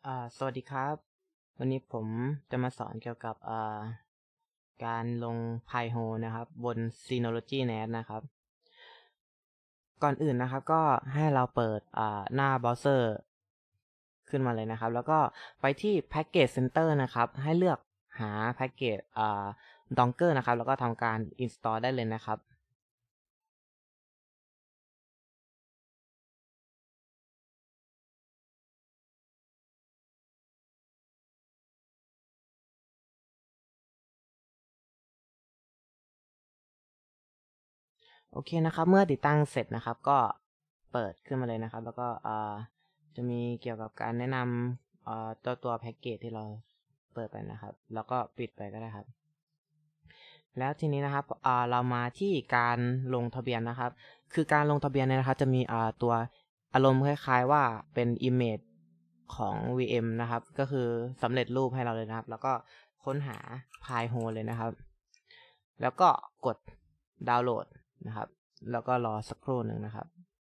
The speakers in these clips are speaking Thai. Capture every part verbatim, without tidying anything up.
อ่าสวัสดีครับวันนี้ผมจะมาสอนเกี่ยวกับอ่าการลง Pi-hole นะครับบน Synology เน็ต นะครับก่อนอื่นนะครับก็ให้เราเปิดอ่าหน้าเบราว์เซอร์ขึ้นมาเลยนะครับแล้วก็ไปที่ Package Center นะครับให้เลือกหา Package อ่า Docker นะครับแล้วก็ทำการ install ได้เลยนะครับโอเคนะครับเมื่อติดตั้งเสร็จนะครับก็เปิดขึ้นมาเลยนะครับแล้วก็อ่าจะมีเกี่ยวกับการแนะนำอ่าตัวตัวแพ็กเกจที่เราเปิดไปนะครับแล้วก็ปิดไปก็ได้ครับแล้วทีนี้นะครับอ่าเรามาที่การลงทะเบียนนะครับคือการลงทะเบียนเนี่ยนะครับจะมีอ่าตัวอารมณ์คล้ายๆว่าเป็น image ของ วี เอ็ม นะครับก็คือสำเร็จรูปให้เราเลยนะครับแล้วก็ค้นหา Pi-hole เลยนะครับแล้วก็กดดาวน์โหลดนะครับแล้วก็รอสักครู่หนึ่งนะครับ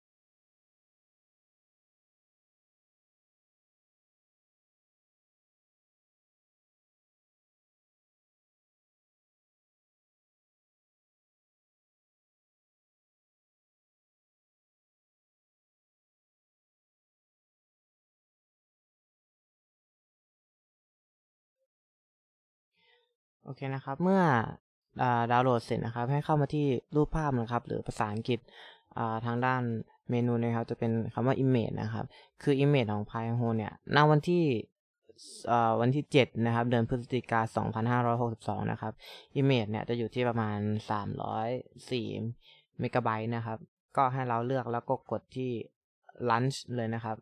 โอเคนะครับเมื่อดาวน์โหลดเสร็จนะครับให้เข้ามาที่รูปภาพนะครับหรือภาษาอังกฤษทางด้านเมนูนะครับจะเป็นคำว่า image นะครับคือ image ของ Pi-hole เนี่ยณวันที่วันที่เจ็ดนะครับเดือนพฤศจิกายนสองพันห้าร้อยหกสิบสองนะครับ image เนี่ยจะอยู่ที่ประมาณสามร้อยสี่เมกะไบต์นะครับก็ให้เราเลือกแล้วก็กดที่ launch เลยนะครับ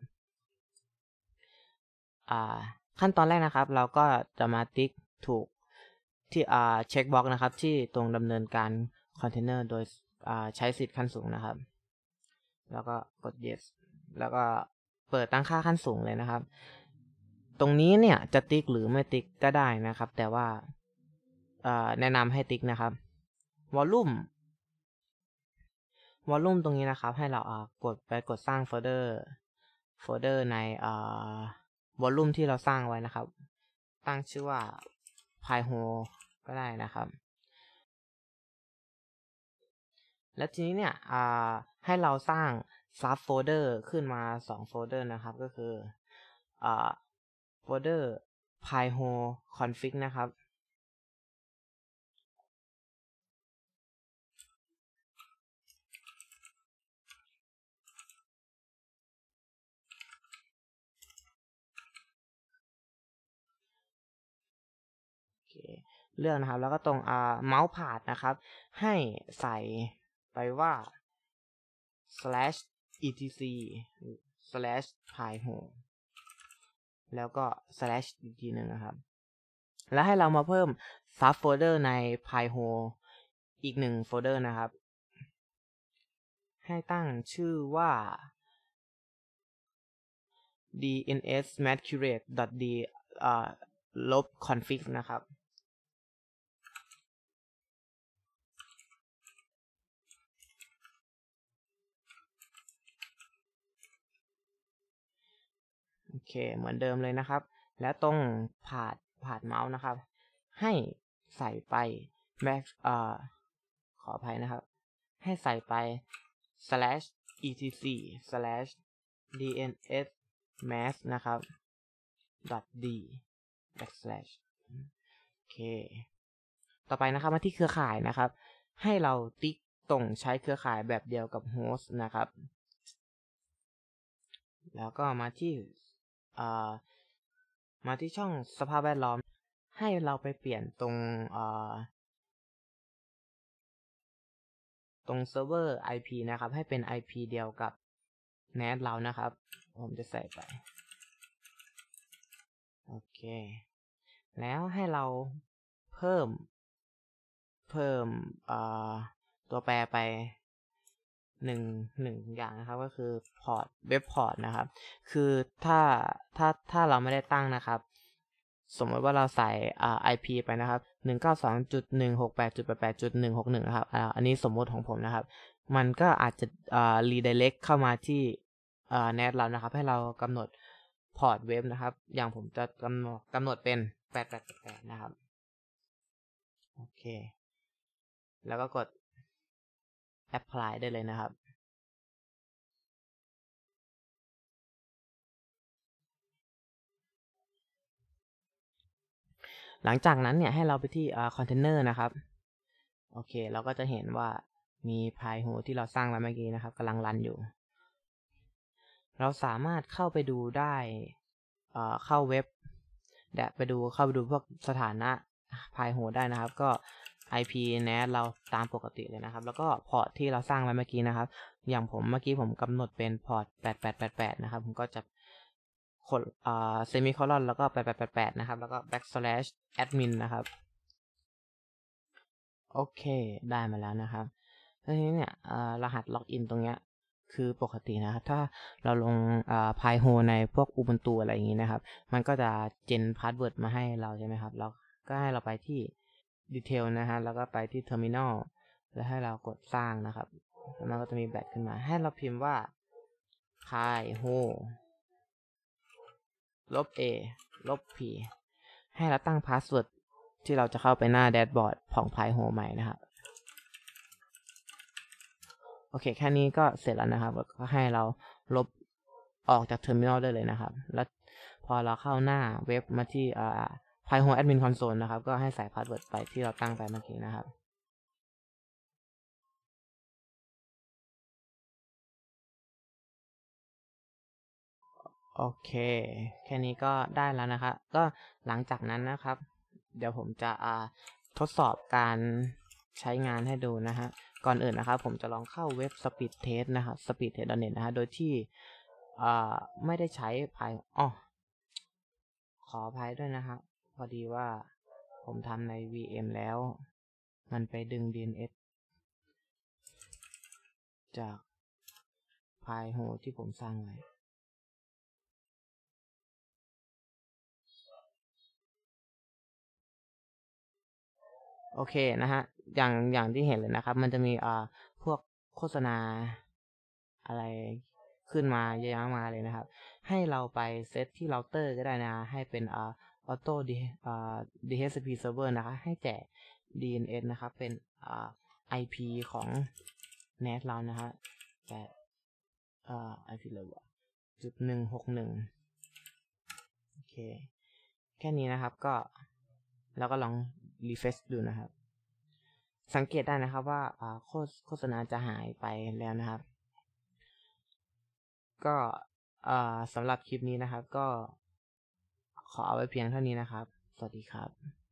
ขั้นตอนแรกนะครับเราก็จะมาติ๊กถูกที่เช็คบ็อกนะครับที่ตรงดำเนินการคอนเทนเนอร์โดยใช้สิทธิ์ขั้นสูงนะครับแล้วก็กด yes แล้วก็เปิดตั้งค่าขั้นสูงเลยนะครับตรงนี้เนี่ยจะติ๊กหรือไม่ติ๊กก็ได้นะครับแต่ว่าแนะนำให้ติ๊กนะครับวอลลุ่มวอลลุ่มตรงนี้นะครับให้เรากดไปกดสร้างโฟลเดอร์โฟลเดอร์ในวอลลุ่มที่เราสร้างไว้นะครับตั้งชื่อว่า Pi-hole ก็ได้นะครับและทีนี้เนี่ยให้เราสร้างซับโฟลเดอร์ขึ้นมาสองโฟลเดอร์นะครับก็คือโฟลเดอร์ Pi-hole config นะครับเลือกนะครับแล้วก็ตรงเมาส์พาดนะครับให้ใส่ไปว่า slash etc slash pi-hole แล้วก็ slash อีกทีหนึ่งนะครับแล้วให้เรามาเพิ่มซับโฟลเดอร์ใน Pi-hole อีกหนึ่งโฟลเดอร์นะครับให้ตั้งชื่อว่า dns-masquerade.d ลบ config นะครับโอเคเหมือนเดิมเลยนะครับและตรงผาดผาดเมาส์นะครับให้ใส่ไป max อ่าขออภัยนะครับให้ใส่ไป slash etc slash dns mask นะครับ .d backslash โอเคต่อไปนะครับมาที่เครือข่ายนะครับให้เราติ๊กตรงใช้เครือข่ายแบบเดียวกับโฮสต์นะครับแล้วก็มาที่มาที่ช่องสภาพแวดล้อมให้เราไปเปลี่ยนตรงตรงเซิร์ฟเวอร์ ไอ พี นะครับให้เป็น ไอ พี เดียวกับ เน็ต เรานะครับผมจะใส่ไปโอเคแล้วให้เราเพิ่มเพิ่มตัวแปรไปหนึ่งหนึ่งอย่างนะครับก็คือพอร์ตเว็บพอร์ตนะครับคือถ้าถ้าถ้าเราไม่ได้ตั้งนะครับสมมติว่าเราใส่อ่า ไอ พี ไปนะครับ หนึ่ง เก้า สอง จุด หนึ่ง หก แปด จุด แปด แปด จุด หนึ่ง หก หนึ่ง นะครับอ่าอันนี้สมมติของผมนะครับมันก็อาจจะอ่า redirect เข้ามาที่อ่า เน็ต เรานะครับให้เรากำหนดพอร์ตเว็บนะครับอย่างผมจะกำหนดกำหนดเป็นแปด แปด แปดนะครับโอเคแล้วก็กด apply ได้เลยนะครับหลังจากนั้นเนี่ยให้เราไปที่คอนเทนเนอร์นะครับโอเคเราก็จะเห็นว่ามีพายโฮที่เราสร้างไว้เมื่อกี้นะครับกำลังรันอยู่เราสามารถเข้าไปดูได้เข้าเว็บเดี๋ยวไปดูเข้าไปดูพวกสถานะพายโฮได้นะครับก็ ไอ พี เนท เราตามปกติเลยนะครับแล้วก็พอร์ตที่เราสร้างไว้เมื่อกี้นะครับอย่างผมเมื่อกี้ผมกำหนดเป็นพอร์ตแปด แปด แปด แปดนะครับผมก็จะคนอ่าเซมิโคลอนแล้วก็แปด แปด แปด แปดนะครับแล้วก็ backslash admin นะครับโอเคได้มาแล้วนะครับทีนี้เนี่ยรหัสล็อกอินตรงเนี้ยคือปกตินะครับถ้าเราลงพายโฮในพวก Ubuntu อะไรอย่างนี้นะครับมันก็จะเจนพาสเวิร์ดมาให้เราใช่ไหมครับเราก็ให้เราไปที่ Detail นะฮะแล้วก็ไปที่ Terminal แล้วให้เรากดสร้างนะครับแล้วมันก็จะมีแบตขึ้นมาให้เราพิมพ์ว่า payho ลบ a ลบ p ให้เราตั้งพาสเวิร์ดที่เราจะเข้าไปหน้าแดชบอร์ดของ payho ใหม่นะครับโอเคแค่นี้ก็เสร็จแล้วนะครับก็ให้เราลบออกจาก Terminal ได้เลยนะครับแล้วพอเราเข้าหน้าเว็บมาที่อ่า payho admin console นะครับก็ให้ใส่พาสเวิร์ดไปที่เราตั้งไปเมื่อกี้นะครับโอเคแค่นี้ก็ได้แล้วนะครับก็หลังจากนั้นนะครับเดี๋ยวผมจะอ่าทดสอบการใช้งานให้ดูนะฮะก่อนอื่นนะครับผมจะลองเข้าเว็บ speed test นะครับ speed test ดอท เน็ต นะฮะโดยที่อ่าไม่ได้ใช้พายอ๋อขออภัยด้วยนะครับพอดีว่าผมทำใน วี เอ็ม แล้วมันไปดึง ดี เอ็น เอส จากพายโฮที่ผมสร้างไว้โอเคนะฮะอย่างอย่างที่เห็นเลยนะครับมันจะมีอ่าพวกโฆษณาอะไรขึ้นมาเยอะแยะมาเลยนะครับให้เราไปเซตที่เราเตอร์ก็ได้นะให้เป็นอ่าออโต้ดีอ่า ดี เอช ซี พี server นะครับให้แจก ดี เอ็น เอส นะครับเป็นอ่า ไอ พี ของ เน็ต เรานะฮะแต่อ่า ไอ พี เลยว่าจุดหนึ่งหกหนึ่งโอเคแค่นี้นะครับก็แล้วก็ลองรีเฟรชดูนะครับสังเกตได้นะครับว่าโฆษณาจะหายไปแล้วนะครับก็สำหรับคลิปนี้นะครับก็ขอเอาไว้เพียงเท่านี้นะครับสวัสดีครับ